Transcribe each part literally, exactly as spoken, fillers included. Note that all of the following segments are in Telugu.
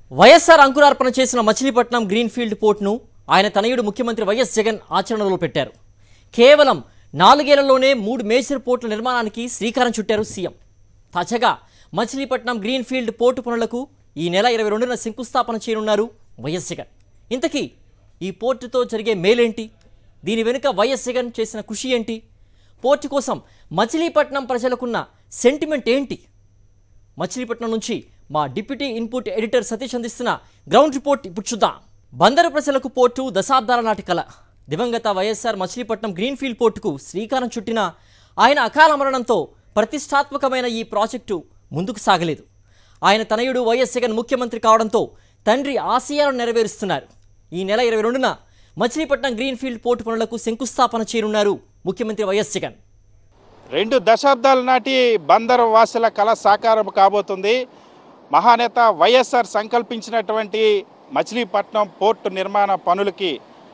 వైఎస్ఆర్ అంకురార్పణ చేసిన మచిలీపట్నం గ్రీన్ఫీల్డ్ పోర్టును ఆయన తనయుడు ముఖ్యమంత్రి వైఎస్ జగన్ ఆచరణలో పెట్టారు. కేవలం నాలుగేళ్లలోనే మూడు మేజర్ పోర్టుల నిర్మాణానికి శ్రీకారం చుట్టారు సీఎం. తాజాగా మచిలీపట్నం గ్రీన్ఫీల్డ్ పోర్టు పనులకు ఈ నెల ఇరవై రెండున శంకుస్థాపన చేయనున్నారు వైఎస్ జగన్. ఇంతకీ ఈ పోర్టుతో జరిగే మేలేంటి? దీని వెనుక వైఎస్ జగన్ చేసిన కృషి ఏంటి? పోర్టు కోసం మచిలీపట్నం ప్రజలకున్న సెంటిమెంట్ ఏంటి? మచిలీపట్నం నుంచి మా డిప్యూటీ ఇన్పుట్ ఎడిటర్ సతీష్ అందిస్తున్న గ్రౌండ్ రిపోర్ట్ ఇప్పుడు చూద్దాం. బందరు ప్రజలకు పోర్టు దశాబ్దాల నాటి కల. దివంగత వైఎస్ఆర్ మచిలీపట్నం గ్రీన్ఫీల్డ్ పోర్టుకు శ్రీకారం చుట్టిన ఆయన అకాల మరణంతో ప్రతిష్టాత్మకమైన ఈ ప్రాజెక్టు ముందుకు సాగలేదు. ఆయన తనయుడు వైఎస్ జగన్ ముఖ్యమంత్రి కావడంతో తండ్రి ఆశయాలను నెరవేరుస్తున్నారు. ఈ నెల ఇరవై రెండున మచిలీపట్నం గ్రీన్ఫీల్డ్ పోర్టు పనులకు శంకుస్థాపన చేయనున్నారు ముఖ్యమంత్రి వైఎస్ జగన్. రెండు దశాబ్దాల నాటి బందరు వాసుల కళ సాకారం కాబోతుంది. మహానేత వైఎస్ఆర్ సంకల్పించినటువంటి మచిలీపట్నం పోర్టు నిర్మాణ పనులకి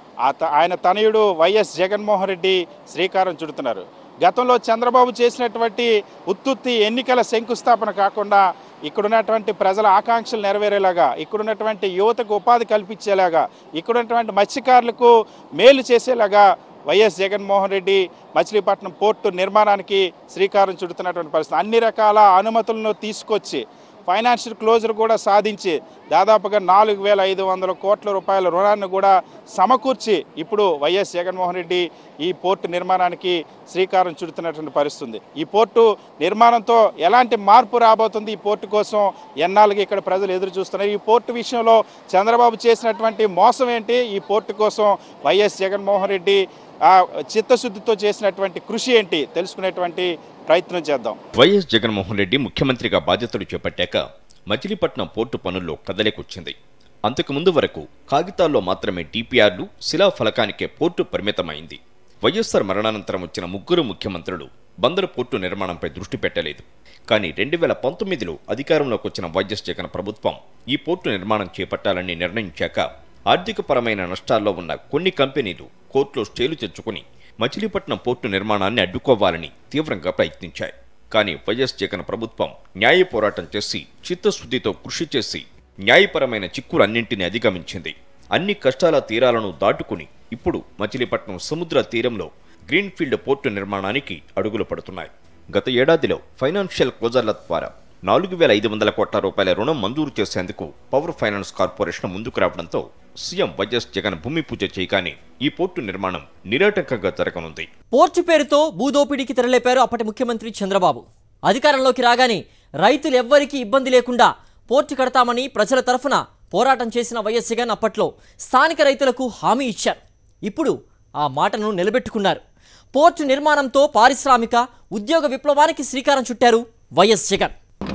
ఆయన తనయుడు వైఎస్ జగన్మోహన్ రెడ్డి శ్రీకారం చుడుతున్నారు. గతంలో చంద్రబాబు చేసినటువంటి ఉత్తుత్తి ఎన్నికల శంకుస్థాపన కాకుండా ఇక్కడున్నటువంటి ప్రజల ఆకాంక్షలు నెరవేరేలాగా, ఇక్కడున్నటువంటి యువతకు ఉపాధి కల్పించేలాగా, ఇక్కడున్నటువంటి మత్స్యకారులకు మేలు చేసేలాగా వైఎస్ జగన్మోహన్ రెడ్డి మచిలీపట్నం పోర్టు నిర్మాణానికి శ్రీకారం చుడుతున్నటువంటి పరిస్థితి. అన్ని రకాల అనుమతులను తీసుకొచ్చి ఫైనాన్షియల్ క్లోజర్ కూడా సాధించి దాదాపుగా నాలుగు వేల ఐదు వందల కోట్ల రూపాయల రుణాన్ని కూడా సమకూర్చి ఇప్పుడు వైఎస్ జగన్మోహన్ రెడ్డి ఈ పోర్టు నిర్మాణానికి శ్రీకారం చుడుతున్నటువంటి పరిస్థితుంది. ఈ పోర్టు నిర్మాణంతో ఎలాంటి మార్పు రాబోతుంది, ఈ పోర్టు కోసం ఎన్నాళ్ళకి ఇక్కడ ప్రజలు ఎదురు చూస్తున్నారు, ఈ పోర్టు విషయంలో చంద్రబాబు చేసినటువంటి మోసం ఏంటి, ఈ పోర్టు కోసం వైఎస్ జగన్మోహన్ రెడ్డి ఆ చిత్తశుద్ధితో చేసినటువంటి కృషి ఏంటి తెలుసుకునేటువంటి ప్రయత్నం చేద్దాం. వైఎస్ జగన్మోహన్ రెడ్డి ముఖ్యమంత్రిగా బాధ్యతలు చేపట్టాక మచిలీపట్నం పోర్టు పనుల్లో కదలేకొచ్చింది. అంతకుముందు వరకు కాగితాల్లో మాత్రమే డిపిఆర్లు, శిలాఫలకానికే పోర్టు పరిమితమైంది. వైఎస్ఆర్ మరణానంతరం వచ్చిన ముగ్గురు ముఖ్యమంత్రులు బందరు పోర్టు నిర్మాణంపై దృష్టి పెట్టలేదు. కానీ రెండు వేల పంతొమ్మిదిలో అధికారంలోకి వచ్చిన వైఎస్ జగన్ ప్రభుత్వం ఈ పోర్టు నిర్మాణం చేపట్టాలని నిర్ణయించాక ఆర్థికపరమైన నష్టాల్లో ఉన్న కొన్ని కంపెనీలు కోర్టులో స్టేలు తెచ్చుకుని మచిలీపట్నం పోర్టు నిర్మాణాన్ని అడ్డుకోవాలని తీవ్రంగా ప్రయత్నించాయి. కానీ వైఎస్ జగన్ ప్రభుత్వం న్యాయ పోరాటం చేసి చిత్తశుద్ధితో కృషి చేసి న్యాయపరమైన చిక్కులన్నింటినీ అధిగమించింది. అన్ని కష్టాల తీరాలను దాటుకుని ఇప్పుడు మచిలీపట్నం సముద్ర తీరంలో గ్రీన్ఫీల్డ్ పోర్టు నిర్మాణానికి అడుగులు పడుతున్నాయి. గత ఏడాదిలో ఫైనాన్షియల్ క్లోజర్ల ద్వారా నాలుగు వేల ఐదు వందల కోట్ల రూపాయల రుణం మంజూరు చేసేందుకు పవర్ ఫైనాన్స్ కార్పొరేషన్ ముందుకు రావడంతో సీఎం వైఎస్ జగన్ భూమి పూజ చేయగానే ఈ పోర్టు నిర్మాణం నిరాటంకంగా జరగనుంది. పోర్టు పేరుతో భూదోపిడీకి తెరలేపారు అప్పటి ముఖ్యమంత్రి చంద్రబాబు. అధికారంలోకి రాగానే రైతులు ఎవ్వరికీ ఇబ్బంది లేకుండా పోర్టు కడతామని ప్రజల తరఫున పోరాటం చేసిన వైఎస్ జగన్ అప్పట్లో స్థానిక రైతులకు హామీ ఇచ్చారు. ఇప్పుడు ఆ మాటను నిలబెట్టుకున్నారు. పోర్టు నిర్మాణంతో పారిశ్రామిక ఉద్యోగ విప్లవానికి శ్రీకారం చుట్టారు వైఎస్ జగన్.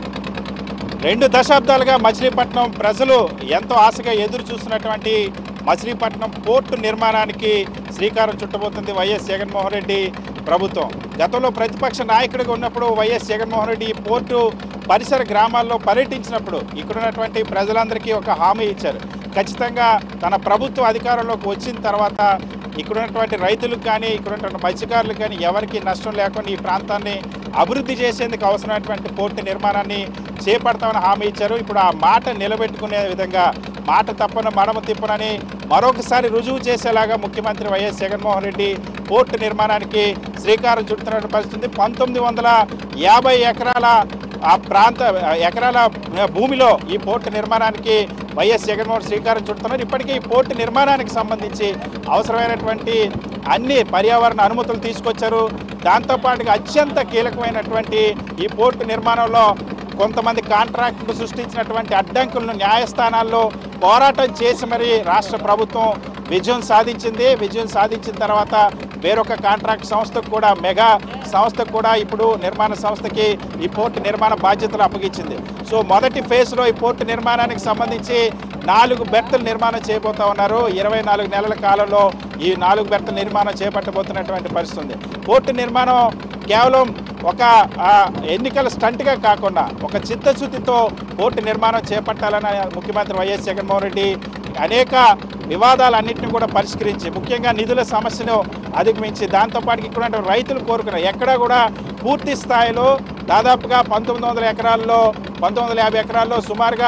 రెండు దశాబ్దాలుగా మచిలీపట్నం ప్రజలు ఎంతో ఆశగా ఎదురు చూస్తున్నటువంటి మచిలీపట్నం పోర్టు నిర్మాణానికి శ్రీకారం చుట్టబోతుంది వైఎస్ జగన్మోహన్ రెడ్డి ప్రభుత్వం. గతంలో ప్రతిపక్ష నాయకుడిగా ఉన్నప్పుడు వైఎస్ జగన్మోహన్ రెడ్డి ఈ పోర్టు పరిసర గ్రామాల్లో పర్యటించినప్పుడు ఇక్కడున్నటువంటి ప్రజలందరికీ ఒక హామీ ఇచ్చారు. ఖచ్చితంగా తన ప్రభుత్వం అధికారంలోకి వచ్చిన తర్వాత ఇక్కడున్నటువంటి రైతులకు కానీ ఇక్కడున్నటువంటి మత్స్యకారులకు కానీ ఎవరికి నష్టం లేకుండా ఈ ప్రాంతాన్ని అభివృద్ధి చేసేందుకు అవసరమైనటువంటి పోర్టు నిర్మాణాన్ని చేపడతామని హామీ ఇచ్చారు. ఇప్పుడు ఆ మాట నిలబెట్టుకునే విధంగా మాట తప్పన మడమ తిప్పనని మరొకసారి రుజువు చేసేలాగా ముఖ్యమంత్రి వైఎస్ జగన్మోహన్ రెడ్డి పోర్టు నిర్మాణానికి శ్రీకారం చుడుతున్న పరిస్థితి. పంతొమ్మిది వందల యాభై ఎకరాల ఆ ప్రాంత ఎకరాల భూమిలో ఈ పోర్టు నిర్మాణానికి వైఎస్ జగన్మోహన్ శ్రీకారం చుడుతున్నారు. ఇప్పటికీ ఈ పోర్టు నిర్మాణానికి సంబంధించి అవసరమైనటువంటి అన్ని పర్యావరణ అనుమతులు తీసుకొచ్చారు. దాంతోపాటుగా అత్యంత కీలకమైనటువంటి ఈ పోర్టు నిర్మాణంలో కొంతమంది కాంట్రాక్టులు సృష్టించినటువంటి అడ్డంకులను న్యాయస్థానాల్లో పోరాటం చేసి మరి రాష్ట్ర ప్రభుత్వం విజయం సాధించింది. విజయం సాధించిన తర్వాత వేరొక కాంట్రాక్ట్ సంస్థకు కూడా మెగా సంస్థకు కూడా ఇప్పుడు నిర్మాణ సంస్థకి ఈ పోర్టు నిర్మాణ బాధ్యతలు అప్పగించింది. సో మొదటి ఫేజ్లో ఈ పోర్టు నిర్మాణానికి సంబంధించి నాలుగు బెర్తులు నిర్మాణం చేయబోతా ఉన్నారు. ఇరవై నాలుగు నెలల కాలంలో ఈ నాలుగు బెర్తుల నిర్మాణం చేపట్టబోతున్నటువంటి పరిస్థితి ఉంది. పోర్టు నిర్మాణం కేవలం ఒక ఎన్నికల స్టంట్గా కాకుండా ఒక చిత్తశుద్ధితో పోర్టు నిర్మాణం చేపట్టాలని ముఖ్యమంత్రి వైఎస్ జగన్మోహన్ రెడ్డి అనేక వివాదాలన్నింటినీ కూడా పరిష్కరించి ముఖ్యంగా నిధుల సమస్యను అధిగమించి దాంతోపాటు ఇక్కడ రైతులు కోరుకున్నారు. ఎక్కడా కూడా పూర్తి స్థాయిలో దాదాపుగా పంతొమ్మిది వందల ఎకరాల్లో పంతొమ్మిది వందల యాభై ఎకరాల్లో సుమారుగా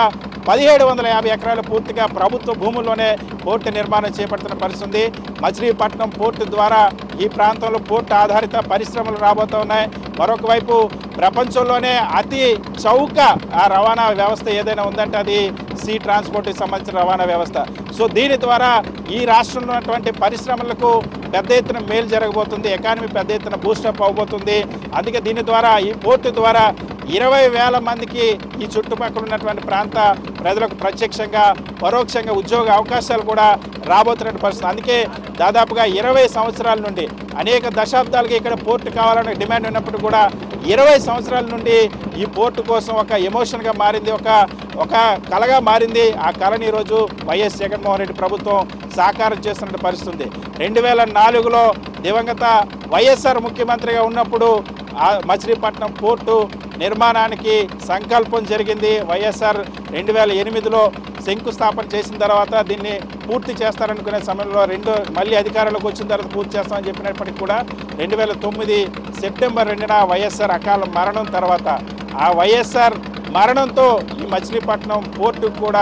పదిహేడు వందల యాభై ఎకరాలు పూర్తిగా ప్రభుత్వ భూముల్లోనే పోర్టు నిర్మాణం చేపడుతున్న పరిస్థితి. మచిలీపట్నం పోర్టు ద్వారా ఈ ప్రాంతంలో పోర్టు ఆధారిత పరిశ్రమలు రాబోతూ ఉన్నాయి. మరొక వైపు ప్రపంచంలోనే అతి చౌక ఆ రవాణా వ్యవస్థ ఏదైనా ఉందంటే అది సీ ట్రాన్స్పోర్ట్కి సంబంధించిన రవాణా వ్యవస్థ. సో దీని ద్వారా ఈ రాష్ట్రంలో ఉన్నటువంటి పరిశ్రమలకు పెద్ద ఎత్తున మేలు జరగబోతుంది, ఎకానమీ పెద్ద ఎత్తున బూస్టప్ అవబోతుంది. అందుకే దీని ద్వారా ఈ పోర్టు ద్వారా ఇరవై వేల మందికి ఈ చుట్టుపక్కల ఉన్నటువంటి ప్రాంత ప్రజలకు ప్రత్యక్షంగా పరోక్షంగా ఉద్యోగ అవకాశాలు కూడా రాబోతున్న పరిస్థితి. అందుకే దాదాపుగా ఇరవై సంవత్సరాల నుండి అనేక దశాబ్దాలుగా ఇక్కడ పోర్టు కావాలనే డిమాండ్ ఉన్నప్పుడు కూడా ఇరవై సంవత్సరాల నుండి ఈ పోర్టు కోసం ఒక ఎమోషన్గా మారింది, ఒక ఒక కళగా మారింది. ఆ కళని ఈరోజు వైఎస్ జగన్మోహన్ రెడ్డి ప్రభుత్వం సాకారం చేస్తున్న పరిస్థితి. రెండు వేల నాలుగులో దివంగత వైఎస్ఆర్ ముఖ్యమంత్రిగా ఉన్నప్పుడు ఆ మచిలీపట్నం పోర్టు నిర్మాణానికి సంకల్పం జరిగింది. వైఎస్ఆర్ రెండు వేల ఎనిమిదిలో శంకుస్థాపన చేసిన తర్వాత దీన్ని పూర్తి చేస్తారనుకునే సమయంలో రెండు మళ్ళీ అధికారంలోకి వచ్చిన తర్వాత పూర్తి చేస్తామని చెప్పినప్పటికీ కూడా రెండు వేల తొమ్మిది సెప్టెంబర్ రెండున వైఎస్ఆర్ అకాల మరణం తర్వాత ఆ వైఎస్ఆర్ మరణంతో ఈ మచిలీపట్నం పోర్టు కూడా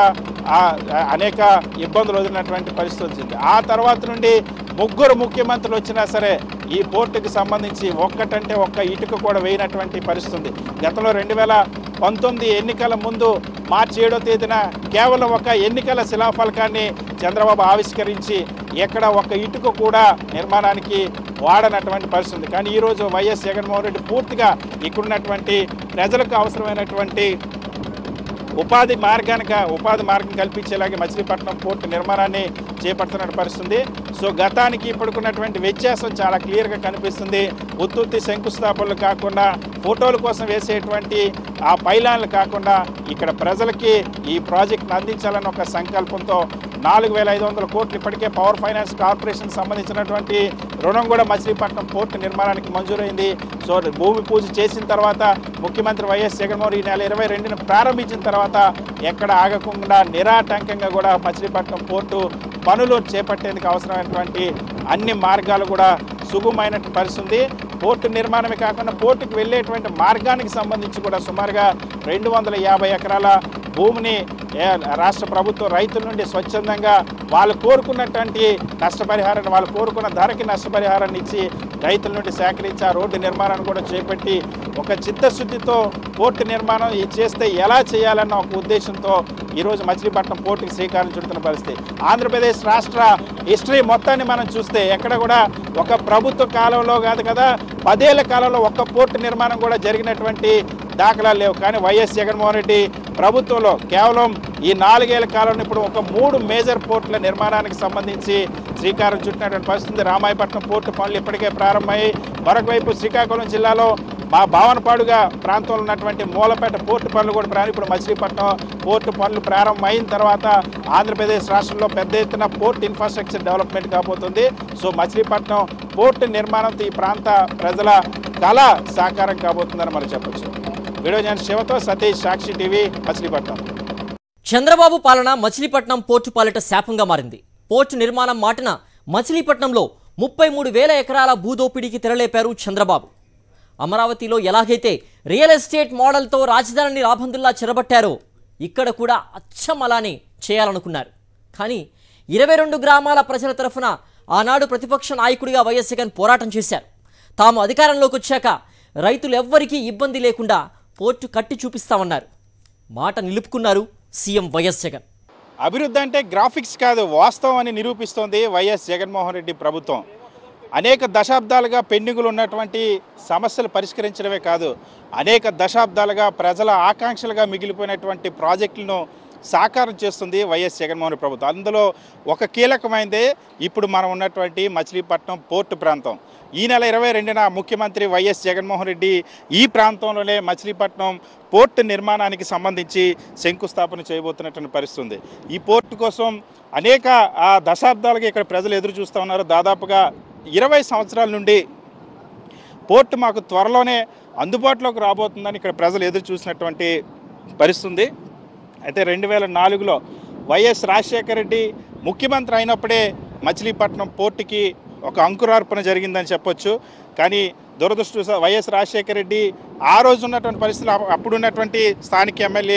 అనేక ఇబ్బందులు వదిలినటువంటి పరిస్థితి వచ్చింది. ఆ తర్వాత నుండి ముగ్గురు ముఖ్యమంత్రులు వచ్చినా సరే ఈ పోర్టుకి సంబంధించి ఒక్కటంటే ఒక్క ఇటుక కూడా వేయనటువంటి పరిస్థితి. గతంలో రెండు వేల పంతొమ్మిది ఎన్నికల ముందు మార్చి ఏడో తేదీన కేవలం ఒక ఎన్నికల శిలాఫలకాన్ని చంద్రబాబు ఆవిష్కరించి ఎక్కడ ఒక ఇటుక కూడా నిర్మాణానికి వాడనటువంటి పరిస్థితి. కానీ ఈరోజు వైఎస్ జగన్మోహన్ రెడ్డి పూర్తిగా ఇక్కడున్నటువంటి ప్రజలకు అవసరమైనటువంటి ఉపాధి మార్గానికి ఉపాధి మార్గం కల్పించేలాగే మచిలీపట్నం పోర్టు నిర్మాణాన్ని చేపడుతున్న పరిస్థితి. సో గతానికి ఇప్పుడుకున్నటువంటి వ్యత్యాసం చాలా క్లియర్గా కనిపిస్తుంది. ఉత్తుత్తి శంకుస్థాపనలు కాకుండా ఫోటోల కోసం వేసేటువంటి ఆ పైలాన్లు కాకుండా ఇక్కడ ప్రజలకి ఈ ప్రాజెక్ట్ను అందించాలన్న ఒక సంకల్పంతో నాలుగు వేల ఐదు వందల కోట్లు ఇప్పటికే పవర్ ఫైనాన్స్ కార్పొరేషన్ సంబంధించినటువంటి రుణం కూడా మచిలీపట్నం పోర్టు నిర్మాణానికి మంజూరైంది. సో భూమి పూజ చేసిన తర్వాత ముఖ్యమంత్రి వైఎస్ జగన్మోహన్ ఈ నెల ఇరవై రెండున ప్రారంభించిన తర్వాత ఎక్కడ ఆగకుండా నిరాటంకంగా కూడా మచిలీపట్నం పోర్టు పనులు చేపట్టేందుకు అవసరమైనటువంటి అన్ని మార్గాలు కూడా సుగమైన పరిస్థితి. పోర్టు నిర్మాణమే కాకుండా పోర్టుకు వెళ్ళేటువంటి మార్గానికి సంబంధించి కూడా సుమారుగా రెండు వందల యాభై ఎకరాల భూమిని రాష్ట్ర ప్రభుత్వం రైతుల నుండి స్వచ్ఛందంగా వాళ్ళు కోరుకున్నటువంటి నష్టపరిహారాన్ని వాళ్ళు కోరుకున్న ధరకి నష్టపరిహారాన్ని ఇచ్చి రైతుల నుండి సేకరించి ఆ రోడ్డు నిర్మాణాన్ని కూడా చేపట్టి ఒక చిత్తశుద్ధితో పోర్టు నిర్మాణం చేస్తే ఎలా చేయాలన్న ఒక ఉద్దేశంతో ఈరోజు మచిలీపట్నం పోర్టుకి శ్రీకారం చుడుతున్న పరిస్థితి. ఆంధ్రప్రదేశ్ రాష్ట్ర హిస్టరీ మొత్తాన్ని మనం చూస్తే ఎక్కడ కూడా ఒక ప్రభుత్వ కాలంలో కాదు కదా పదేళ్ల కాలంలో ఒక్క పోర్టు నిర్మాణం కూడా జరిగినటువంటి దాఖలాలు లేవు. కానీ వైఎస్ జగన్మోహన్ రెడ్డి ప్రభుత్వంలో కేవలం ఈ నాలుగేళ్ల కాలంలో ఇప్పుడు ఒక మూడు మేజర్ పోర్టుల నిర్మాణానికి సంబంధించి శ్రీకారం చుట్టినటువంటి పరిస్థితి. రామాయపట్నం పోర్టు పనులు ఇప్పటికే ప్రారంభమయ్యాయి. మరొక వైపు శ్రీకాకుళం జిల్లాలో మా భావనపాడుగా ప్రాంతంలో ఉన్నటువంటి మూలపేట పోర్టు పనులు కూడా ప్రారంభం. ఇప్పుడు మచిలీపట్నం పోర్టు పనులు ప్రారంభమైన తర్వాత ఆంధ్రప్రదేశ్ రాష్ట్రంలో పెద్ద ఎత్తున పోర్ట్ ఇన్ఫ్రాస్ట్రక్చర్ డెవలప్మెంట్ కాబోతుంది. సో మచిలీపట్నం పోర్టు నిర్మాణంతో ఈ ప్రాంత ప్రజల కళ సాకారం కాబోతుందని మనం చెప్పొచ్చు. వీడియో జర్నలిస్ట్ శివతో సతీష్, సాక్షి టీవీ, మచిలీపట్నం. చంద్రబాబు పాలన మచిలీపట్నం పోర్టు పాలిట శాపంగా మారింది. పోర్టు నిర్మాణం మాటన మచిలీపట్నంలో ముప్పై మూడు వేల ఎకరాల భూదోపిడీకి తెరలేపారు చంద్రబాబు. అమరావతిలో ఎలాగైతే రియల్ ఎస్టేట్ మోడల్తో రాజధానిని రాబందుల్లా చెరబట్టారో ఇక్కడ కూడా అచ్చం అలానే చేయాలనుకున్నారు. కానీ ఇరవై రెండు గ్రామాల ప్రజల తరఫున ఆనాడు ప్రతిపక్ష నాయకుడిగా వైఎస్ జగన్ పోరాటం చేశారు. తాము అధికారంలోకి వచ్చాక రైతులు ఎవ్వరికీ ఇబ్బంది లేకుండా పోర్టు కట్టి చూపిస్తామన్నారు. మాట నిలుపుకున్నారు సీఎం వైఎస్ జగన్. అభివృద్ధి అంటే గ్రాఫిక్స్ కాదు, వాస్తవం అని నిరూపిస్తోంది వైఎస్ జగన్మోహన్ రెడ్డి ప్రభుత్వం. అనేక దశాబ్దాలుగా పెండింగులు ఉన్నటువంటి సమస్యలు పరిష్కరించడమే కాదు, అనేక దశాబ్దాలుగా ప్రజల ఆకాంక్షలుగా మిగిలిపోయినటువంటి ప్రాజెక్టులను సాకారం చేస్తుంది వైఎస్ జగన్మోహన్ రెడ్డి ప్రభుత్వం. అందులో ఒక కీలకమైనదే ఇప్పుడు మనం ఉన్నటువంటి మచిలీపట్నం పోర్టు ప్రాంతం. ఈ నెల ఇరవై రెండున ముఖ్యమంత్రి వైఎస్ జగన్మోహన్ రెడ్డి ఈ ప్రాంతంలోనే మచిలీపట్నం పోర్టు నిర్మాణానికి సంబంధించి శంకుస్థాపన చేయబోతున్నటువంటి పరిస్థితి. ఈ పోర్టు కోసం అనేక ఆ దశాబ్దాలుగా ఇక్కడ ప్రజలు ఎదురు చూస్తూ ఉన్నారు. దాదాపుగా ఇరవై సంవత్సరాల నుండి పోర్టు మాకు త్వరలోనే అందుబాటులోకి రాబోతుందని ఇక్కడ ప్రజలు ఎదురు చూసినటువంటి పరిస్థితి. అయితే రెండు వేల నాలుగులో వైఎస్ రాజశేఖర రెడ్డి ముఖ్యమంత్రి అయినప్పుడే మచిలీపట్నం పోర్టుకి ఒక అంకురార్పణ జరిగిందని చెప్పొచ్చు. కానీ దురదృష్ట వైఎస్ రాజశేఖర రెడ్డి ఆ రోజు ఉన్నటువంటి పరిస్థితులు అప్పుడున్నటువంటి స్థానిక ఎమ్మెల్యే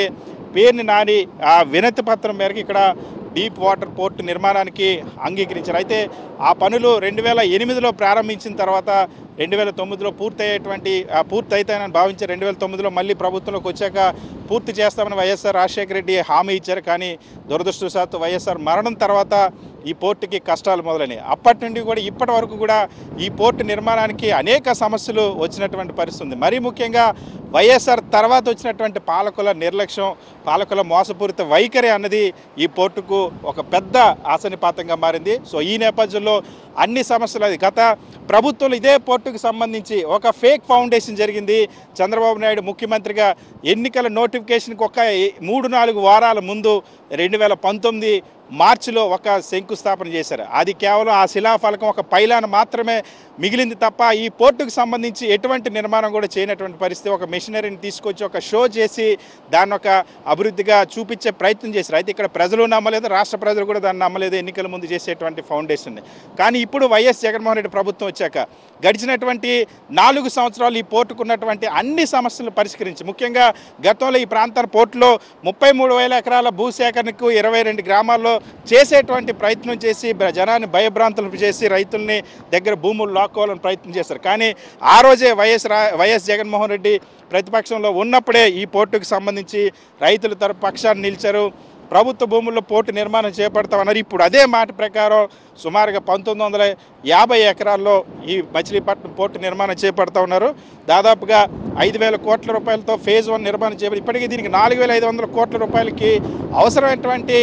పేర్ని నాని ఆ వినతి పత్రం మేరకు ఇక్కడ డీప్ వాటర్ పోర్ట్ నిర్మాణానికి అంగీకరించారు. అయితే ఆ పనులు రెండు వేల ఎనిమిదిలో ప్రారంభించిన తర్వాత రెండు వేల తొమ్మిదిలో పూర్తయ్యేటువంటి పూర్తి అవుతాయని భావించారు. రెండు వేల తొమ్మిదిలో మళ్ళీ ప్రభుత్వంలోకి వచ్చాక పూర్తి చేస్తామని వైఎస్ఆర్ రాజశేఖర రెడ్డి హామీ ఇచ్చారు. కానీ దురదృష్టవశాత్తు వైఎస్ఆర్ మరణం తర్వాత ఈ పోర్టుకి కష్టాలు మొదలైనవి. అప్పటి నుండి కూడా ఇప్పటి వరకు కూడా ఈ పోర్టు నిర్మాణానికి అనేక సమస్యలు వచ్చినటువంటి పరిస్థితి ఉంది. మరీ ముఖ్యంగా వైఎస్ఆర్ తర్వాత వచ్చినటువంటి పాలకుల నిర్లక్ష్యం, పాలకుల మోసపూరిత వైఖరి అన్నది ఈ పోర్టుకు ఒక పెద్ద ఆశనిపాతంగా మారింది. సో ఈ నేపథ్యంలో అన్ని సమస్యలు అది గత ప్రభుత్వంలో ఇదే పోర్టుకు సంబంధించి ఒక ఫేక్ ఫౌండేషన్ జరిగింది. చంద్రబాబు నాయుడు ముఖ్యమంత్రిగా ఎన్నికల నోటిఫికేషన్కి ఒక మూడు నాలుగు వారాల ముందు రెండు వేల పంతొమ్మిది మార్చిలో ఒక శంకుస్థాపన చేశారు. అది కేవలం ఆ శిలాఫలకం ఒక పైలాన్ మాత్రమే మిగిలింది తప్ప ఈ పోర్టుకు సంబంధించి ఎటువంటి నిర్మాణం కూడా చేయనటువంటి పరిస్థితి. ఒక మెషినరీని తీసుకొచ్చి ఒక షో చేసి దాన్ని ఒక అభివృద్ధిగా చూపించే ప్రయత్నం చేశారు. అయితే ఇక్కడ ప్రజలు నమ్మలేదు, రాష్ట్ర ప్రజలు కూడా దాన్ని నమ్మలేదు, ఎన్నికల ముందు చేసేటువంటి ఫౌండేషన్. కానీ ఇప్పుడు వైఎస్ జగన్మోహన్ రెడ్డి ప్రభుత్వం వచ్చాక గడిచినటువంటి నాలుగు సంవత్సరాలు ఈ పోర్టుకు ఉన్నటువంటి అన్ని సమస్యలను పరిష్కరించి, ముఖ్యంగా గతంలో ఈ ప్రాంత పోర్టులో ముప్పై మూడు వేల ఎకరాల భూసేకరణకు ఇరవై రెండు గ్రామాల్లో చేసేటువంటి ప్రయత్నం చేసి జనాన్ని భయభ్రాంతులు చేసి రైతుల్ని దగ్గర భూములు లాక్కోవాలని ప్రయత్నం చేశారు. కానీ ఆ రోజే వైఎస్ వైఎస్ జగన్మోహన్ రెడ్డి ప్రతిపక్షంలో ఉన్నప్పుడే ఈ పోర్టుకు సంబంధించి రైతుల తరపు పక్షాన్ని నిలిచారు. ప్రభుత్వ భూముల్లో పోర్టు నిర్మాణం చేపడతామన్నారు. ఇప్పుడు అదే మాట ప్రకారం సుమారుగా పంతొమ్మిది వందల యాభై ఎకరాల్లో ఈ మచిలీపట్నం పోర్టు నిర్మాణం చేపడతా ఉన్నారు. దాదాపుగా ఐదు వేల కోట్ల రూపాయలతో ఫేజ్ వన్ నిర్మాణం చేపట్టి ఇప్పటికీ దీనికి నాలుగు వేల ఐదు వందల కోట్ల రూపాయలకి అవసరమైనటువంటి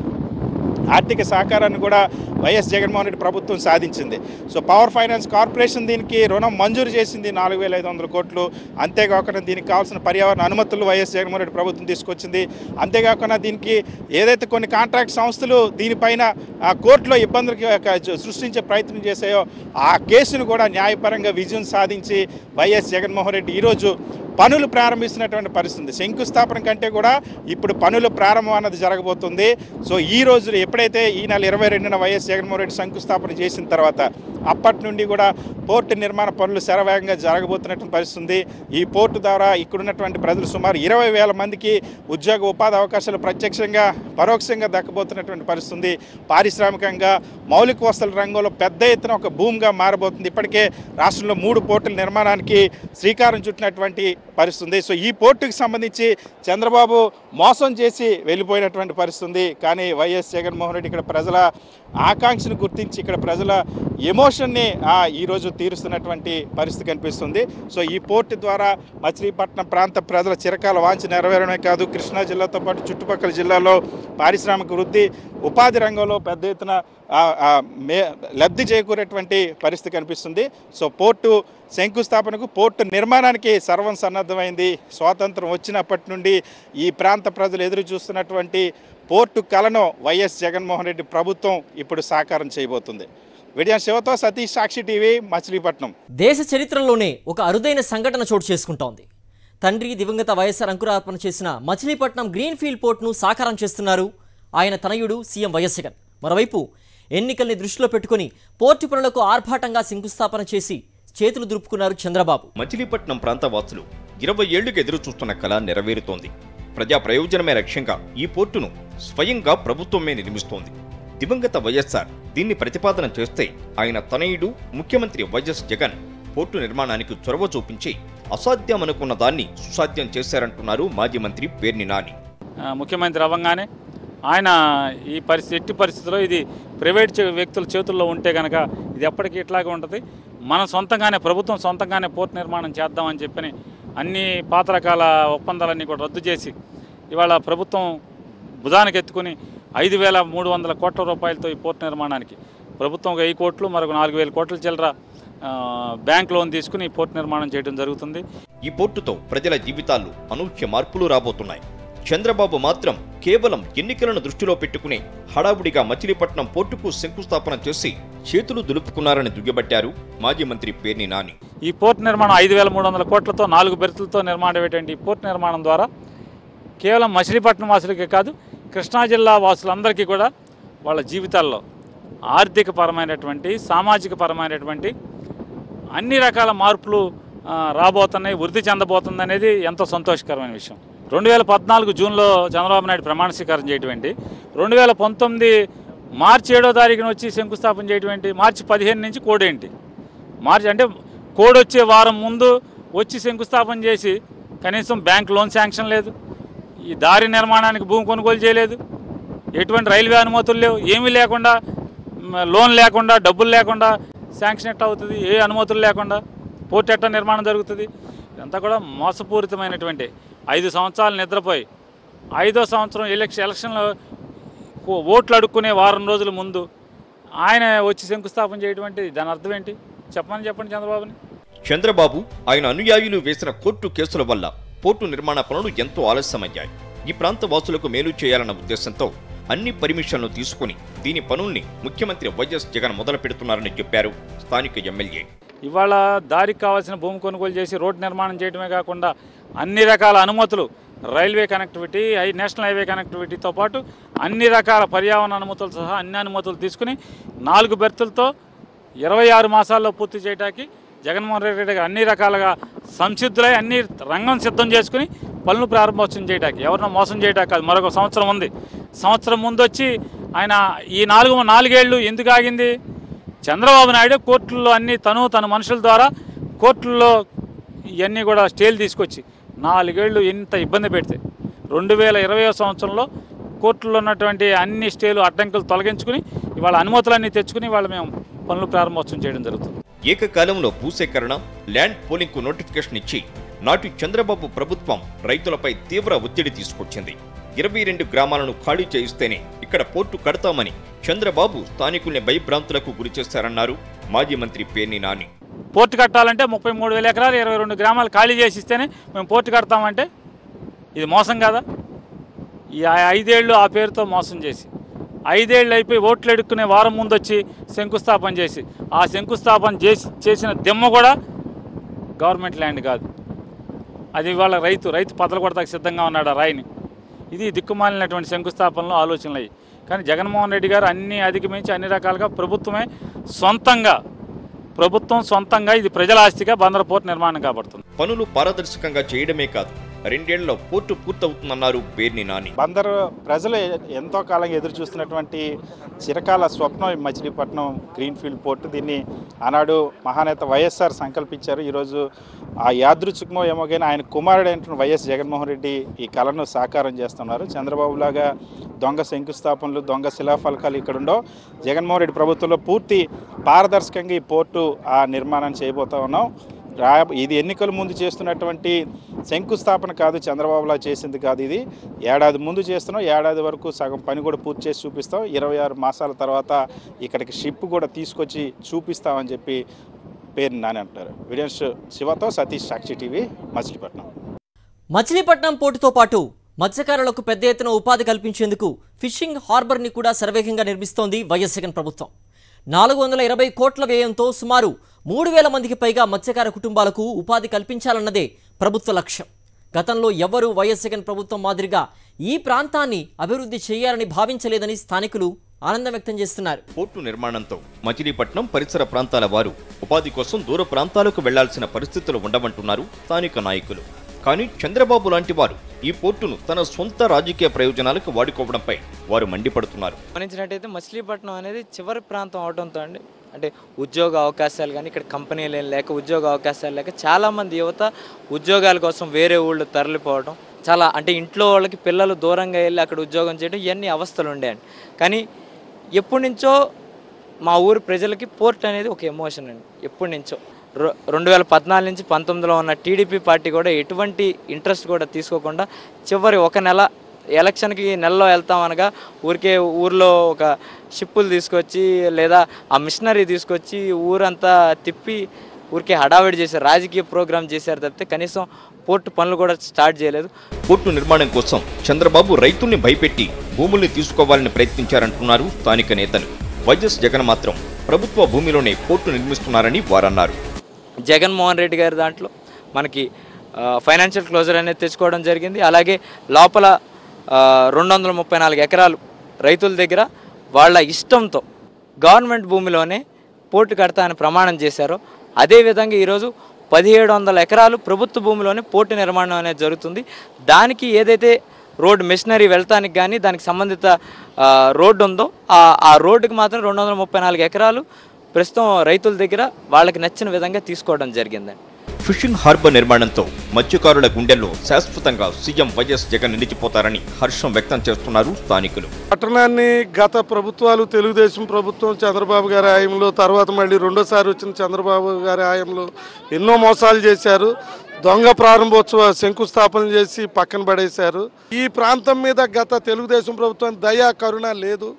ఆర్థిక సహకారాన్ని కూడా వైఎస్ జగన్మోహన్ రెడ్డి ప్రభుత్వం సాధించింది. సో పవర్ ఫైనాన్స్ కార్పొరేషన్ దీనికి రుణం మంజూరు చేసింది నాలుగు వేల ఐదు వందల కోట్లు. అంతేకాకుండా దీనికి కావాల్సిన పర్యావరణ అనుమతులు వైఎస్ జగన్మోహన్ రెడ్డి ప్రభుత్వం తీసుకొచ్చింది. అంతేకాకుండా దీనికి ఏదైతే కొన్ని కాంట్రాక్ట్ సంస్థలు దీనిపైన కోర్టులో ఇబ్బందులు సృష్టించే ప్రయత్నం చేశాయో ఆ కేసును కూడా న్యాయపరంగా విజయం సాధించి వైఎస్ జగన్మోహన్ రెడ్డి ఈరోజు పనులు ప్రారంభిస్తున్నటువంటి పరిస్థితి. శంకుస్థాపన కంటే కూడా ఇప్పుడు పనులు ప్రారంభం అన్నది జరగబోతుంది. సో ఈ రోజు ఎప్పుడైతే ఈ నెల ఇరవై రెండున వైఎస్ జగన్మోహన్ రెడ్డి శంకుస్థాపన చేసిన తర్వాత అప్పటి నుండి కూడా పోర్టు నిర్మాణ పనులు శరవేగంగా జరగబోతున్నటువంటి పరిస్థితి. ఈ పోర్టు ద్వారా ఇక్కడున్నటువంటి ప్రజలు సుమారు ఇరవై వేల మందికి ఉద్యోగ ఉపాధి అవకాశాలు ప్రత్యక్షంగా పరోక్షంగా దక్కబోతున్నటువంటి పరిస్థితి. పారిశ్రామికంగా మౌలిక వసతుల రంగంలో పెద్ద ఎత్తున ఒక భూమిగా మారబోతుంది. ఇప్పటికే రాష్ట్రంలో మూడు పోర్టుల నిర్మాణానికి శ్రీకారం చుట్టినటువంటి పరిస్థితి. సో ఈ పోర్టుకి సంబంధించి చంద్రబాబు మోసం చేసి వెళ్ళిపోయినటువంటి పరిస్థితి. కానీ వైఎస్ జగన్మోహన్ రెడ్డి ఇక్కడ ప్రజల ఆకాంక్షను గుర్తించి ఇక్కడ ప్రజల ఎమోషన్ని ఈరోజు తీరుస్తున్నటువంటి పరిస్థితి కనిపిస్తుంది. సో ఈ పోర్టు ద్వారా మచిలీపట్నం ప్రాంత ప్రజల చిరకాల వాంఛ నెరవేరడమే కాదు, కృష్ణా జిల్లాతో పాటు చుట్టుపక్కల జిల్లాలో పారిశ్రామిక వృద్ధి, ఉపాధి రంగంలో పెద్ద ఎత్తున మే లబ్ధి చేకూరేటువంటి పరిస్థితి కనిపిస్తుంది. సో పోర్టు శంకుస్థాపనకు, పోర్టు నిర్మాణానికి సర్వం సన్నద్ధమైంది. స్వాతంత్రం వచ్చినప్పటి నుండి ఈ ప్రాంత ప్రజలు ఎదురు చూస్తున్నటువంటి పోర్టు కలను వైఎస్ జగన్మోహన్ రెడ్డి ప్రభుత్వం ఇప్పుడు సాకారం చేయబోతుంది. వీడియో శివతో సతీష్, సాక్షి టీవీ, మచిలీపట్నం. దేశ చరిత్రలోనే ఒక అరుదైన సంఘటన చోటు చేసుకుంటోంది. తండ్రి దివంగత వైఎస్ఆర్ అంకురార్పణ చేసిన మచిలీపట్నం గ్రీన్ఫీల్డ్ పోర్టును సాకారం చేస్తున్నారు ఆయన తనయుడు సీఎం వైఎస్ జగన్. మరోవైపు ఎన్నికల్ని దృష్టిలో పెట్టుకుని పోర్టు పనులకు ఆర్భాటంగా శంకుస్థాపన చేసి చేతులు దులుపుకున్నారు చంద్రబాబు. మచిలీపట్నం ప్రాంత వాసులు ఇరవై ఏళ్లుగా ఎదురు చూస్తున్న కళ నెరవేరుతోంది. ప్రజా ప్రయోజనమే లక్ష్యంగా ఈ పోర్టును స్వయంగా ప్రభుత్వమే నిర్మిస్తోంది. దివంగత వైఎస్ఆర్ దీన్ని ప్రతిపాదన చేస్తే ఆయన తనయుడు ముఖ్యమంత్రి వైఎస్ జగన్ పోర్టు నిర్మాణానికి చొరవ చూపించి అసాధ్యమనుకున్న దాన్ని సుసాధ్యం చేశారంటున్నారు మాజీ మంత్రి పేర్ని నాని. ముఖ్యమంత్రి అవ్వగానే ఆయన ఈ పరిస్థితి ఎట్టి పరిస్థితుల్లో ఇది ప్రైవేట్ వ్యక్తుల చేతుల్లో ఉంటే కనుక ఇది ఎప్పటికీ ఇట్లాగే ఉంటుంది, మనం సొంతంగానే ప్రభుత్వం సొంతంగానే పోర్టు నిర్మాణం చేద్దామని చెప్పని అన్ని పాత రకాల ఒప్పందాలన్నీ కూడా రద్దు చేసి ఇవాళ ప్రభుత్వం భుజానికి ఎత్తుకుని ఐదు వేల మూడు వందల కోట్ల రూపాయలతో ఈ పోర్టు నిర్మాణానికి ప్రభుత్వం ఒక వెయ్యి కోట్లు మరొక నాలుగు వేల కోట్ల చిల్లర బ్యాంక్ లోన్ తీసుకుని ఈ పోర్టు నిర్మాణం చేయడం జరుగుతుంది. ఈ పోర్టుతో ప్రజల జీవితాల్లో అనూహ్య మార్పులు రాబోతున్నాయి. చంద్రబాబు మాత్రం కేవలం ఎన్నికలను దృష్టిలో పెట్టుకుని హడావుడిగా మచిలీపట్నం పోర్టుకు శంకుస్థాపన చేసి చేతులు దులుపుకున్నారని దుయ్యబట్టారు మాజీ మంత్రి పేర్ని నాని. ఈ పోర్టు నిర్మాణం ఐదు వేల మూడు వందల కోట్లతో నాలుగు బెర్తులతో నిర్మాణమైనటువంటి ఈ పోర్టు నిర్మాణం ద్వారా కేవలం మచిలీపట్నం వాసులకే కాదు, కృష్ణా జిల్లా వాసులందరికీ కూడా వాళ్ళ జీవితాల్లో ఆర్థిక పరమైనటువంటి, సామాజిక పరమైనటువంటి అన్ని రకాల మార్పులు రాబోతున్నాయి, వృద్ధి చెందబోతుంది అనేది ఎంతో సంతోషకరమైన విషయం. రెండు వేల పద్నాలుగు జూన్లో చంద్రబాబు నాయుడు ప్రమాణ స్వీకారం చేయటం ఏంటి, రెండు వేల పంతొమ్మిది మార్చి ఏడో తారీఖున వచ్చి శంకుస్థాపన చేయటం ఏంటి, మార్చి పదిహేను నుంచి కోడ్ ఏంటి, మార్చి అంటే కోడ్ వచ్చే వారం ముందు వచ్చి శంకుస్థాపన చేసి కనీసం బ్యాంక్ లోన్ శాంక్షన్ లేదు, ఈ దారి నిర్మాణానికి భూమి కొనుగోలు చేయలేదు, ఎటువంటి రైల్వే అనుమతులు లేవు, ఏమీ లేకుండా లోన్ లేకుండా డబ్బులు లేకుండా శాంక్షన్ ఎట్లా అవుతుంది, ఏ అనుమతులు లేకుండా పోర్టు ఎట్లా నిర్మాణం జరుగుతుంది. ఇదంతా కూడా మోసపూరితమైనటువంటి ఐదు సంవత్సరాలు నిద్రపోయి ఐదో సంవత్సరం ఎలక్షన్ ఎలక్షన్లో ఓట్లు అడుక్కునే వారం రోజుల ముందు ఆయన వచ్చి శంకుస్థాపన చేయటువంటి దాని అర్థం ఏంటి చెప్పమని చెప్పండి చంద్రబాబుని. చంద్రబాబు ఆయన అనుయాయులు వేసిన కోర్టు కేసుల వల్ల పోర్టు నిర్మాణ పనులు ఎంతో ఆలస్యమయ్యాయి. ఈ ప్రాంత వాసులకు మేలు చేయాలన్న ఉద్దేశంతో అన్ని పర్మిషన్లు తీసుకుని దీని పనుల్ని ముఖ్యమంత్రి వైఎస్ జగన్ మొదలు పెడుతున్నారని చెప్పారు స్థానిక ఎమ్మెల్యే. ఇవాళ దారికి కావాల్సిన భూమి కొనుగోలు చేసి రోడ్డు నిర్మాణం చేయడమే కాకుండా అన్ని రకాల అనుమతులు, railway connectivity, high national highway కనెక్టివిటీతో పాటు అన్ని రకాల పర్యావరణ అనుమతులు సహా అన్ని అనుమతులు తీసుకుని నాలుగు బెర్తులతో ఇరవై ఆరు మాసాల్లో పూర్తి చేయడానికి జగన్మోహన్ రెడ్డి గారు అన్ని రకాలుగా సంసిద్ధులై అన్ని రంగం సిద్ధం చేసుకుని పనులు ప్రారంభోత్సవం చేయడానికి, ఎవరినో మోసం చేయడానికి కాదు. మరొక సంవత్సరం ఉంది. సంవత్సరం ముందు వచ్చి ఆయన ఈ నాలుగు నాలుగేళ్లు ఎందుకు ఆగింది? చంద్రబాబు నాయుడు కోర్టుల్లో అన్ని తను తన మనుషుల ద్వారా కోర్టుల్లో ఇవన్నీ కూడా స్టేలు తీసుకొచ్చి నాలుగేళ్లు ఎంత ఇబ్బంది పెడితే రెండు వేల ఇరవై సంవత్సరంలో కోర్టుల్లో ఉన్నటువంటి అన్ని స్టేలు అడ్డంకులు తొలగించుకుని ఇవాళ అనుమతులన్నీ తెచ్చుకుని ఇవాళ మేము పనులు ప్రారంభోత్సవం చేయడం జరుగుతుంది. ఏకకాలంలో భూసేకరణ, ల్యాండ్ పోలింగ్ కు నోటిఫికేషన్ ఇచ్చి నాటి చంద్రబాబు ప్రభుత్వం రైతులపై తీవ్ర ఒత్తిడి తీసుకొచ్చింది. ఇరవై రెండు గ్రామాలను ఖాళీ చేయిస్తేనే ఇక్కడ పోర్టు కడతామని చంద్రబాబు స్థానికుల్ని భయభ్రాంతులకు గురి చేశారన్నారు మాజీ మంత్రి పేర్ని నాని. పోర్టు కట్టాలంటే ముప్పై మూడు వేల ఎకరాలు ఇరవై రెండు గ్రామాలు ఖాళీ చేసి ఇస్తేనే మేము పోర్టు కడతామంటే ఇది మోసం కదా? ఈ ఐదేళ్లు ఆ పేరుతో మోసం చేసి ఐదేళ్ళు అయిపోయి ఓట్లు ఎడుక్కునే వారం ముందు వచ్చి శంకుస్థాపన చేసి ఆ శంకుస్థాపన చేసి చేసిన దిమ్మ కూడా గవర్నమెంట్ ల్యాండ్ కాదు, అది ఇవాళ రైతు రైతు పతలు కొడతాకు సిద్ధంగా ఉన్నాడు ఆ రాయిని. ఇది దిక్కుమాలినటువంటి శంకుస్థాపనలో ఆలోచనలు అయ్యి. కానీ జగన్మోహన్ రెడ్డి గారు అన్ని అధిగమించి అన్ని రకాలుగా ప్రభుత్వమే సొంతంగా ప్రభుత్వం సొంతంగా ఇది ప్రజల ఆస్తిగా బందరు పోర్టు నిర్మాణం కాబడుతుంది. పనులు పారదర్శకంగా చేయడమే కాదు రెండేళ్లలో పోర్టు పూర్తవుతుందన్నారు పేర్ని నాని. బందరు ప్రజలు ఎంతో కాలంగా ఎదురు చూస్తున్నటువంటి చిరకాల స్వప్నం మచిలీపట్నం గ్రీన్ఫీల్డ్ పోర్టు. దీన్ని ఆనాడు మహానేత వైఎస్ఆర్ సంకల్పించారు. ఈరోజు ఆ యాదృచ్ఛికమో ఏమో కానీ ఆయన కుమారుడైనటువంటి వైఎస్ జగన్మోహన్ రెడ్డి ఈ కళను సాకారం చేస్తున్నారు. చంద్రబాబు లాగా దొంగ శంకుస్థాపనలు, దొంగ శిలాఫలకాలు ఇక్కడ ఉండవు. జగన్మోహన్ రెడ్డి ప్రభుత్వంలో పూర్తి పారదర్శకంగా ఈ పోర్టు ఆ నిర్మాణాన్ని చేయబోతా ఉన్నాం. రా ఇది ఎన్నికల ముందు చేస్తున్నటువంటి శంకుస్థాపన కాదు, చంద్రబాబులా చేసింది కాదు. ఇది ఏడాది ముందు చేస్తున్నాం. ఏడాది వరకు సగం పని కూడా పూర్తి చేసి చూపిస్తాం. ఇరవై ఆరు మాసాల తర్వాత ఇక్కడికి షిప్ కూడా తీసుకొచ్చి చూపిస్తామని చెప్పి పేరు నాని అంటారు. వీడియోస్ శివతో సతీష్, సాక్షి టీవీ, మచిలీపట్నం. మచిలీపట్నం పోర్టుతో పాటు మత్స్యకారులకు పెద్ద ఎత్తున ఉపాధి కల్పించేందుకు ఫిషింగ్ హార్బర్ని కూడా శరవేగంగా నిర్మిస్తోంది వైఎస్ జగన్ ప్రభుత్వం. నాలుగు వందల ఇరవై కోట్ల వ్యయంతో సుమారు మూడు వేల మందికి పైగా మత్స్యకార కుటుంబాలకు ఉపాధి కల్పించాలన్నదే ప్రభుత్వ లక్ష్యం. గతంలో ఎవరూ వైఎస్ జగన్ ప్రభుత్వం మాదిరిగా ఈ ప్రాంతాన్ని అభివృద్ధి చేయాలని భావించలేదని స్థానికులు ఆనందం వ్యక్తం చేస్తున్నారు. పోర్టు నిర్మాణంతో మచిలీపట్నం పరిసర ప్రాంతాల వారు ఉపాధి కోసం దూర ప్రాంతాలకు వెళ్లాల్సిన పరిస్థితులు ఉండవంటున్నారు స్థానిక నాయకులు. కానీ చంద్రబాబు లాంటి వారు ఈ పోర్టును తన సొంత రాజకీయ ప్రయోజనాలకు వాడుకోవడంపై వారు మండిపడుతున్నారు. గమనించినట్టయితే మచిలీపట్నం అనేది చివరి ప్రాంతం అవడంతో అండి అంటే ఉద్యోగ అవకాశాలు కానీ ఇక్కడ కంపెనీలు ఏం లేక ఉద్యోగ అవకాశాలు లేక చాలామంది యువత ఉద్యోగాల కోసం వేరే ఊళ్ళు తరలిపోవడం, చాలా అంటే ఇంట్లో వాళ్ళకి పిల్లలు దూరంగా వెళ్ళి అక్కడ ఉద్యోగం చేయడం, ఇవన్నీ అవస్థలు ఉండేయండి. కానీ ఎప్పటి నుంచో మా ఊరు ప్రజలకి పోర్ట్ అనేది ఒక ఎమోషన్ అండి. ఎప్పటి నుంచో రెండు వేల పద్నాలుగు నుంచి పంతొమ్మిదిలో ఉన్న టీడీపీ పార్టీ కూడా ఎటువంటి ఇంట్రెస్ట్ కూడా తీసుకోకుండా చివరి ఒక నెల ఎలక్షన్కి నెలలో వెళ్తామనగా ఊరికే ఊర్లో ఒక షిప్పులు తీసుకొచ్చి లేదా ఆ మిషనరీ తీసుకొచ్చి ఊరంతా తిప్పి ఊరికే హడావిడి చేశారు, రాజకీయ ప్రోగ్రాం చేశారు తప్పితే కనీసం పోర్టు పనులు కూడా స్టార్ట్ చేయలేదు. పోర్టు నిర్మాణం కోసం చంద్రబాబు రైతుల్ని భయపెట్టి భూముల్ని తీసుకోవాలని ప్రయత్నించారంటున్నారు స్థానిక నేతలు. వైఎస్ జగన్ మాత్రం ప్రభుత్వ భూమిలోనే పోర్టు నిర్మిస్తున్నారని వారన్నారు. జగన్మోహన్ రెడ్డి గారి దాంట్లో మనకి ఫైనాన్షియల్ క్లోజర్ అనేది తెచ్చుకోవడం జరిగింది. అలాగే లోపల రెండు వందల ముప్పై నాలుగు ఎకరాలు రైతుల దగ్గర వాళ్ళ ఇష్టంతో గవర్నమెంట్ భూమిలోనే పోర్టు కడతా అని ప్రమాణం చేశారు. అదేవిధంగా ఈరోజు పదిహేడు వందల ఎకరాలు ప్రభుత్వ భూమిలోనే పోర్టు నిర్మాణం అనేది జరుగుతుంది. దానికి ఏదైతే రోడ్ మెషినరీ వెళ్తానికి కానీ దానికి సంబంధిత రోడ్డు ఉందో ఆ ఆ రోడ్డుకి మాత్రం రెండు వందల ముప్పై నాలుగు ఎకరాలు ప్రస్తుతం రైతుల దగ్గర వాళ్ళకి నచ్చిన విధంగా తీసుకోవడం జరిగిందండి. ఫిషింగ్ హార్బర్ నిర్మాణంతో మత్స్యకారుల గుండెల్లో శాశ్వతంగా సీఎం వైఎస్ జగన్ నిలిచిపోతారని హర్షం వ్యక్తం చేస్తున్నారు స్థానికులు. పట్టణాన్ని గత ప్రభుత్వాలు తెలుగుదేశం ప్రభుత్వం చంద్రబాబు గారి హయాంలో, తర్వాత మళ్ళీ రెండోసారి వచ్చిన చంద్రబాబు గారి హయాంలో ఎన్నో మోసాలు చేశారు. దొంగ ప్రారంభోత్సవ శంకుస్థాపన చేసి పక్కన పడేశారు. ఈ ప్రాంతం మీద గత తెలుగుదేశం ప్రభుత్వం దయా కరుణ లేదు.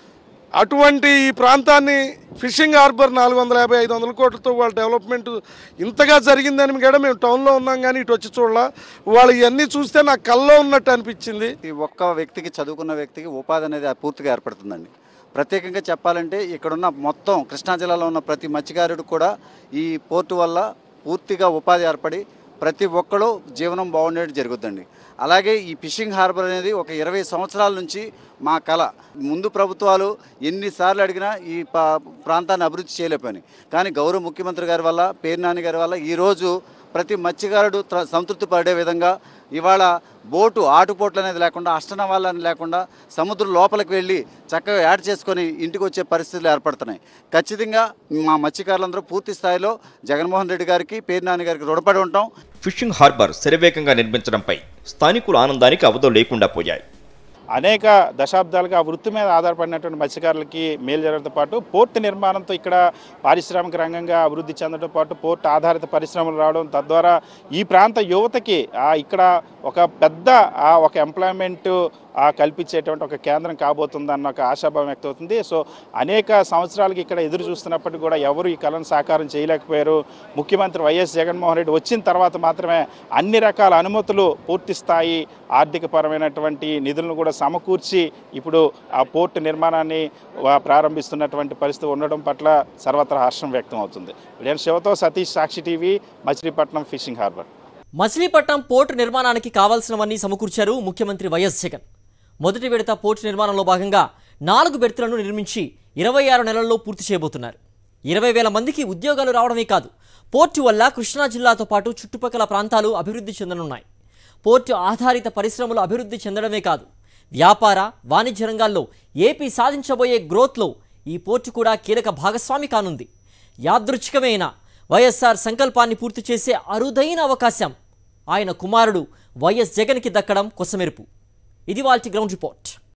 అటువంటి ఈ ప్రాంతాన్ని ఫిషింగ్ హార్బర్ నాలుగు వందల యాభై ఐదు వందల కోట్లతో వాళ్ళ డెవలప్మెంట్ ఇంతగా జరిగిందని కూడా మేము టౌన్లో ఉన్నాం కానీ ఇటు వచ్చి చూడాల. వాళ్ళు ఇవన్నీ చూస్తే నాకు కల్లో ఉన్నట్టు అనిపించింది. ఈ ఒక్క వ్యక్తికి, చదువుకున్న వ్యక్తికి ఉపాధి అనేది పూర్తిగా ఏర్పడుతుందండి. ప్రత్యేకంగా చెప్పాలంటే ఇక్కడున్న మొత్తం కృష్ణా జిల్లాలో ఉన్న ప్రతి మత్స్యకారుడు కూడా ఈ పోర్టు వల్ల పూర్తిగా ఉపాధి ఏర్పడి ప్రతి ఒక్కరూ జీవనం బాగుండేది జరుగుతుందండి. అలాగే ఈ ఫిషింగ్ హార్బర్ అనేది ఒక ఇరవై సంవత్సరాల నుంచి మా కళ. ముందు ప్రభుత్వాలు ఎన్నిసార్లు అడిగినా ఈ ప్రాంతాన్ని అభివృద్ధి చేయలేకపోయినాయి. కానీ గౌరవ ముఖ్యమంత్రి గారి వల్ల, పేరు నాని గారి వల్ల ఈరోజు ప్రతి మత్స్యకారుడు సంతృప్తి పడే విధంగా ఇవాళ బోటు ఆటుపోట్లు అనేది లేకుండా, అష్టనవాళ్ళని లేకుండా సముద్రం లోపలికి వెళ్ళి చక్కగా యాడ్ చేసుకొని ఇంటికి వచ్చే పరిస్థితులు ఏర్పడుతున్నాయి. ఖచ్చితంగా మా మత్స్యకారులందరూ పూర్తి స్థాయిలో జగన్మోహన్ రెడ్డి గారికి, పేరు నాని గారికి రుణపడి ఉంటాం. ఫిషింగ్ హార్బర్ శరవేగంగా నిర్మించడంపై స్థానికుల ఆనందానికి అవధులు లేకుండా పోయాయి. అనేక దశాబ్దాలుగా ఆ వృత్తి మీద ఆధారపడినటువంటి మత్స్యకారులకి మేలు జరగడంతో పాటు పోర్టు నిర్మాణంతో ఇక్కడ పారిశ్రామిక రంగంగా అభివృద్ధి చెందడంతో పాటు పోర్టు ఆధారిత పరిశ్రమలు రావడం, తద్వారా ఈ ప్రాంత యువతకి ఇక్కడ ఒక పెద్ద ఒక ఎంప్లాయ్మెంట్ కల్పించేటువంటి ఒక కేంద్రం కాబోతుందన్న ఒక ఆశాభావం వ్యక్తమవుతుంది. సో అనేక సంవత్సరాలకి ఇక్కడ ఎదురు చూస్తున్నప్పటికీ కూడా ఎవరు ఈ కళను సాకారం చేయలేకపోయారు. ముఖ్యమంత్రి వైఎస్ జగన్మోహన్ రెడ్డి వచ్చిన తర్వాత మాత్రమే అన్ని రకాల అనుమతులు, పూర్తి స్థాయి ఆర్థికపరమైనటువంటి నిధులను కూడా సమకూర్చి ఇప్పుడు ఆ పోర్టు నిర్మాణాన్ని ప్రారంభిస్తున్నటువంటి పరిస్థితి ఉండడం పట్ల సర్వత్రా హర్షం వ్యక్తం అవుతుంది. నేను శివతో Satish, Sakshi TV, Machilipatnam fishing harbour. Machilipatnam port నిర్మాణానికి కావాల్సినవన్నీ సమకూర్చారు ముఖ్యమంత్రి వైఎస్ జగన్. మొదటి విడత పోర్టు నిర్మాణంలో భాగంగా నాలుగు బెర్తులను నిర్మించి ఇరవై ఆరు నెలల్లో పూర్తి చేయబోతున్నారు. ఇరవై వేల మందికి ఉద్యోగాలు రావడమే కాదు, పోర్టు వల్ల కృష్ణా జిల్లాతో పాటు చుట్టుపక్కల ప్రాంతాలు అభివృద్ధి చెందనున్నాయి. పోర్టు ఆధారిత పరిశ్రమలు అభివృద్ధి చెందడమే కాదు, వ్యాపార వాణిజ్య రంగాల్లో ఏపీ సాధించబోయే గ్రోత్లో ఈ పోర్టు కూడా కీలక భాగస్వామి కానుంది. యాదృచ్ఛికమైన వైఎస్ఆర్ సంకల్పాన్ని పూర్తి చేసే అరుదైన అవకాశం ఆయన కుమారుడు వైఎస్ జగన్కి దక్కడం కొసమెరుపు. ఇది వాల్టి గ్రౌండ్ రిపోర్ట్.